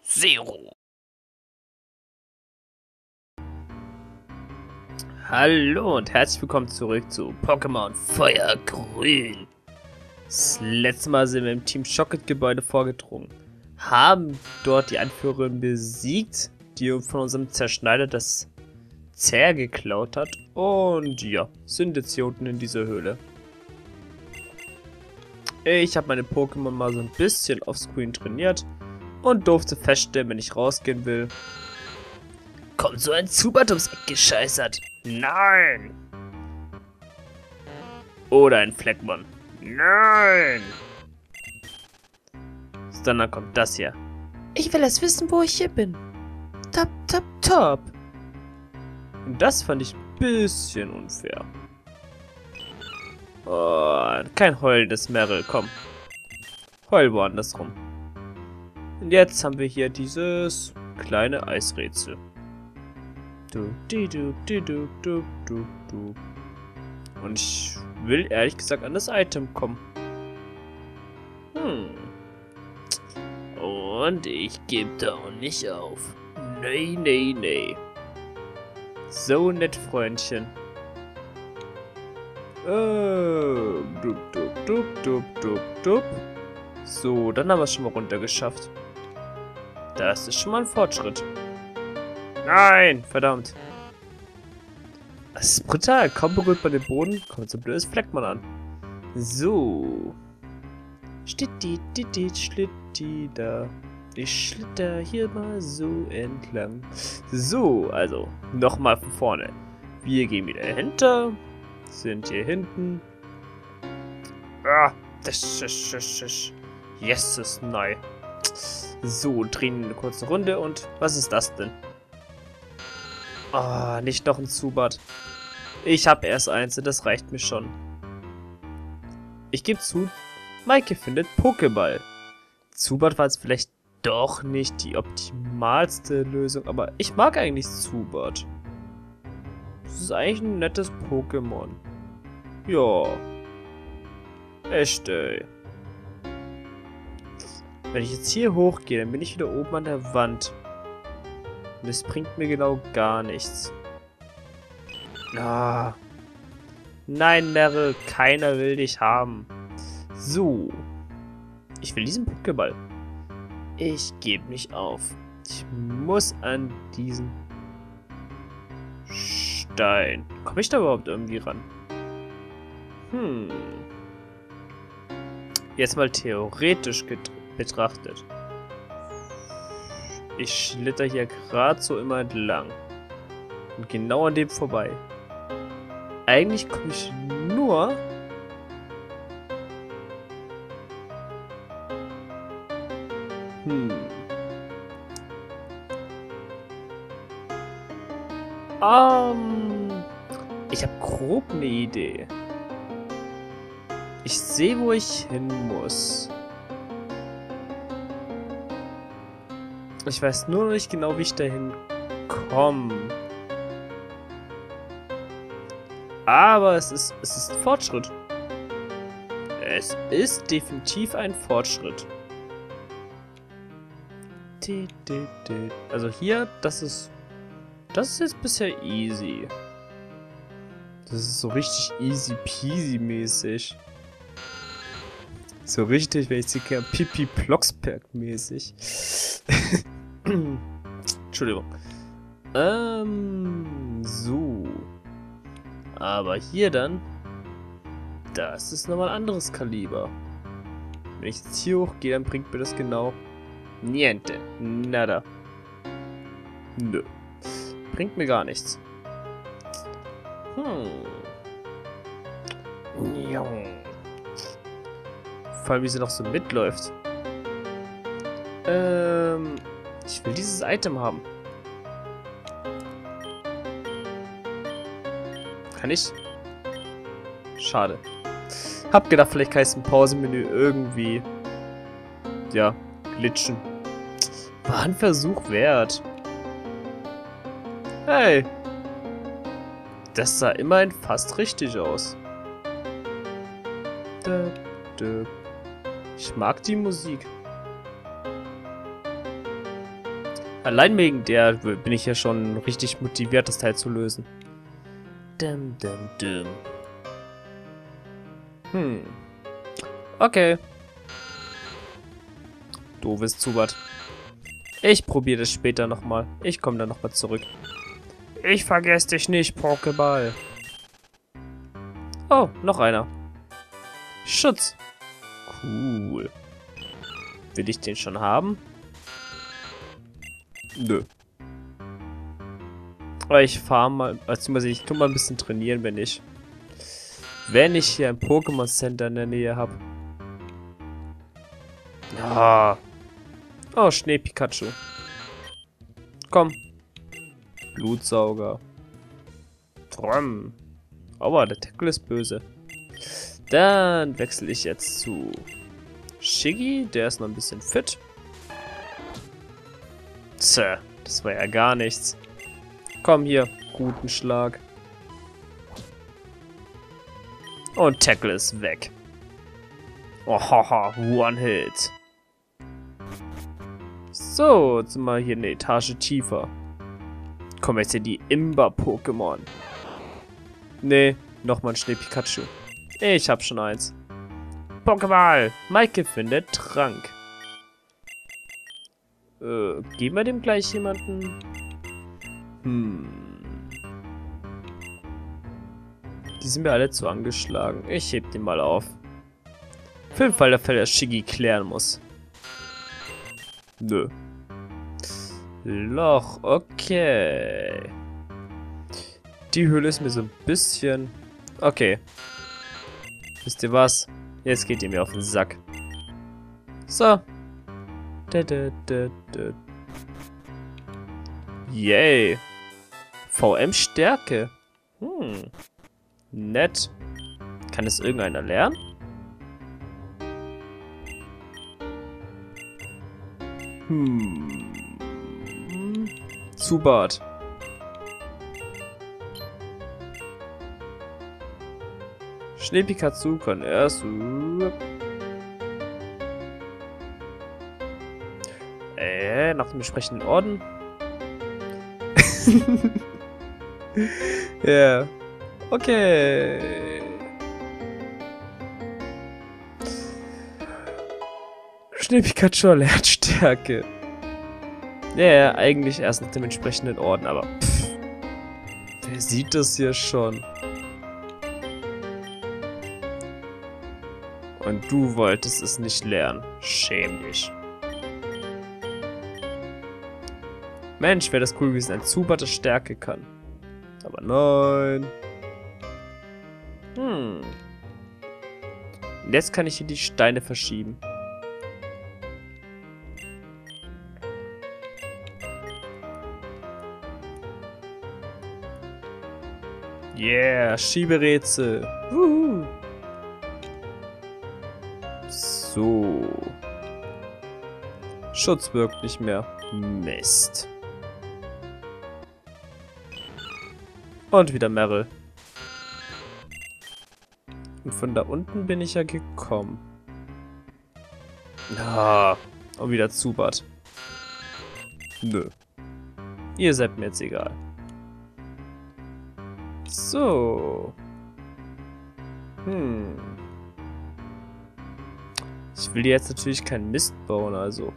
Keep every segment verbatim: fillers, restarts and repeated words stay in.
Zero. Hallo und herzlich willkommen zurück zu Pokémon Feuergrün. Das letzte Mal sind wir im Team Shocket Gebäude vorgedrungen, haben dort die Anführerin besiegt, die von unserem Zerschneider das Zerr geklaut hat, und ja, sind jetzt hier unten in dieser Höhle. Ich habe meine Pokémon mal so ein bisschen offscreen trainiert und durfte feststellen, wenn ich rausgehen will, kommt so ein Zubat ums Eck gescheißert. Nein! Oder ein Fleckmon. Nein! Dann kommt das hier. Ich will erst wissen, wo ich hier bin. Top, top, top. Und das fand ich ein bisschen unfair. Oh, kein heulendes Meryl, komm. Heul woanders rum. Und jetzt haben wir hier dieses kleine Eisrätsel. Du, di, du, di, du, du, du, du. Und ich will ehrlich gesagt an das Item kommen. Hm. Und ich gebe da auch nicht auf. Nee, nee, nee. So nett, Freundchen. Äh, dup, dup, dup, dup, dup, dup. So, dann haben wir es schon mal runtergeschafft. Das ist schon mal ein Fortschritt. Nein, verdammt. Das ist brutal. Kaum berührt man den Boden, kommt so ein blödes Fleckmann an. So. Schlitti, ditti, schlitti, da. Ich schlitter hier mal so entlang. So, also, nochmal von vorne. Wir gehen wieder hinter. Sind hier hinten. Ah, das ist, das ist, yes, das ist neu. So, drehen eine kurze Runde und was ist das denn? Ah, nicht noch ein Zubat. Ich habe erst eins und das reicht mir schon. Ich gebe zu, Maike findet Pokéball. Zubat war jetzt vielleicht doch nicht die optimalste Lösung, aber ich mag eigentlich Zubat. Das ist eigentlich ein nettes Pokémon. Ja. Echt, ey. Wenn ich jetzt hier hochgehe, dann bin ich wieder oben an der Wand. Und das bringt mir genau gar nichts. Ah. Nein, Meryl, keiner will dich haben. So. Ich will diesen Pokéball. Ich gebe nicht auf. Ich muss an diesen Stein. Komme ich da überhaupt irgendwie ran? Hm. Jetzt mal theoretisch betrachtet. Ich schlitter hier gerade so immer entlang. Und genau an dem vorbei. Eigentlich komme ich nur... Hm. Um, ich habe grob eine Idee. Ich sehe, wo ich hin muss. Ich weiß nur noch nicht genau, wie ich dahin komme. Aber es ist, es ist ein Fortschritt. Es ist definitiv ein Fortschritt. Also hier, das ist... Das ist jetzt bisher easy. Das ist so richtig easy peasy mäßig. So richtig, wenn ich sie kenne, Pipi Blocksberg mäßig. Entschuldigung. Ähm, so. Aber hier dann, das ist nochmal ein anderes Kaliber. Wenn ich jetzt hier hochgehe, dann bringt mir das genau niente, nada. Nö. Bringt mir gar nichts. Hm. Ja. Vor allem, wie sie noch so mitläuft. Ähm, ich will dieses Item haben. Kann ich? Schade. Hab gedacht, vielleicht kann ich es im Pausenmenü irgendwie, ja, glitschen. War ein Versuch wert. Hey. Das sah immerhin fast richtig aus. Ich mag die Musik. Allein wegen der bin ich ja schon richtig motiviert, das Teil zu lösen. Dum, dum, dum. Hm. Okay. Doofes Zubat. Ich probiere das später nochmal. Ich komme dann nochmal zurück. Ich vergesse dich nicht, Pokéball. Oh, noch einer. Schutz. Cool. Will ich den schon haben? Nö. Aber ich fahre mal, beziehungsweise ich tu mal ein bisschen trainieren, wenn ich, wenn ich hier ein Pokémon Center in der Nähe habe. Ah. Oh, Schnee Pikachu. Komm. Blutsauger. Trom. Aua, der Tackle ist böse. Dann wechsle ich jetzt zu Shiggy, der ist noch ein bisschen fit. Tja, das war ja gar nichts. Komm hier, guten Schlag. Und Tackle ist weg. Oh, haha, One Hit. So, jetzt sind wir hier eine Etage tiefer. Kommen jetzt hier die Imba-Pokémon. Nee, nochmal ein Schnee Pikachu. Ich hab schon eins. Pokéball, Maike findet Trank. Äh, geben wir dem gleich jemanden? Hm. Die sind mir alle zu angeschlagen. Ich heb den mal auf. Für den Fall der Fälle, dass Shiggy klären muss. Nö. Loch, okay. Die Höhle ist mir so ein bisschen... Okay. Wisst ihr was? Jetzt geht ihr mir auf den Sack. So. Da, da, da, da. Yay. V M-Stärke. Hm. Nett. Kann es irgendeiner lernen? Hm. Zubat. Schnee Pikachu kann erst... Äh, nach dem entsprechenden Orden. Ja. Yeah. Okay. Schnee Pikachu lernt Stärke. Ja, yeah, eigentlich erst nach dem entsprechenden Orden, aber pff, wer sieht das hier schon? Und du wolltest es nicht lernen. Schäm dich. Mensch, wäre das cool gewesen, ein Zubat, das Stärke kann. Aber nein. Hm. Und jetzt kann ich hier die Steine verschieben. Yeah, Schieberätsel. Wuhu. So. Schutz wirkt nicht mehr. Mist. Und wieder Meryl. Und von da unten bin ich ja gekommen. Ah, und wieder Zubat. Nö. Ihr seid mir jetzt egal. So. Hm. Ich will jetzt natürlich keinen Mist bauen, also.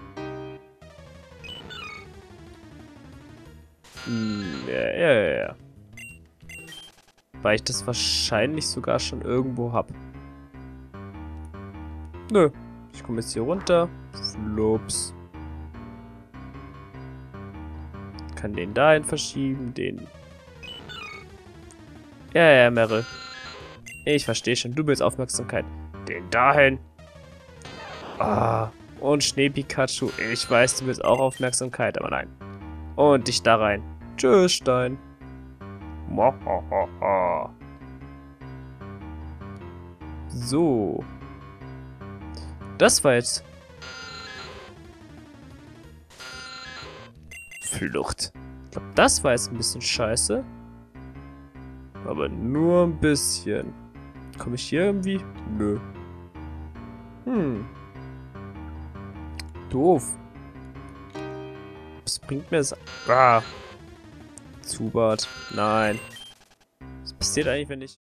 Hm, ja, ja, ja, ja. Weil ich das wahrscheinlich sogar schon irgendwo hab. Nö. Ich komme jetzt hier runter. Flups. Kann den dahin verschieben, den... Ja, ja, Meryl. Ich verstehe schon. Du willst Aufmerksamkeit. Den dahin. Ah. Und Schnee Pikachu. Ich weiß, du willst auch Aufmerksamkeit, aber nein. Und dich da rein. Tschüss, Stein. So. Das war jetzt... Flucht. Ich glaube, das war jetzt ein bisschen scheiße. Aber nur ein bisschen. Komme ich hier irgendwie? Nö. Hm. Doof. Was bringt mir das? Ah. Zubart. Nein. Was passiert eigentlich, wenn ich...